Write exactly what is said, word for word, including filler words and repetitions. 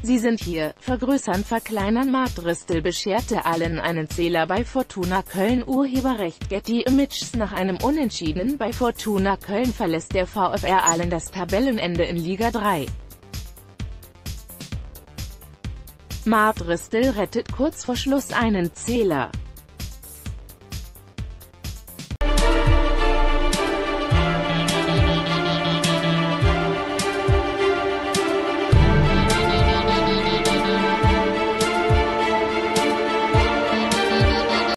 Sie sind hier, vergrößern, verkleinern. Marc Dristel bescherte allen einen Zähler bei Fortuna Köln. Urheberrecht Getty Images. Nach einem Unentschieden bei Fortuna Köln verlässt der VfR Aalen das Tabellenende in Liga drei. Marc Dristel rettet kurz vor Schluss einen Zähler.